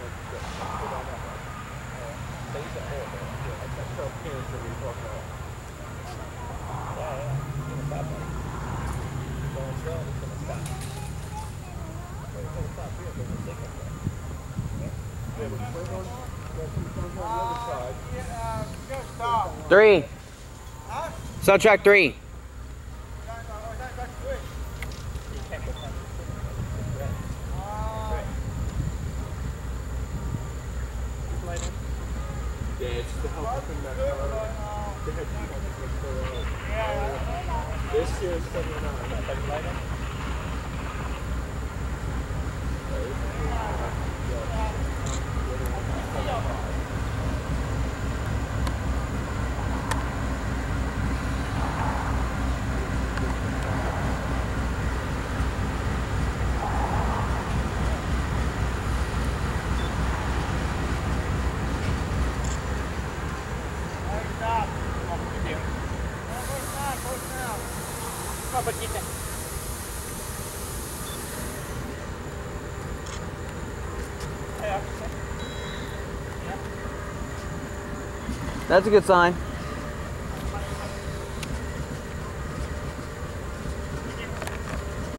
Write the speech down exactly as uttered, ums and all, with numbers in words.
Three. Subtract three. Yeah, it's to help up in that car. They had two hundred yeah. This here is seventy-nine. That's a good sign.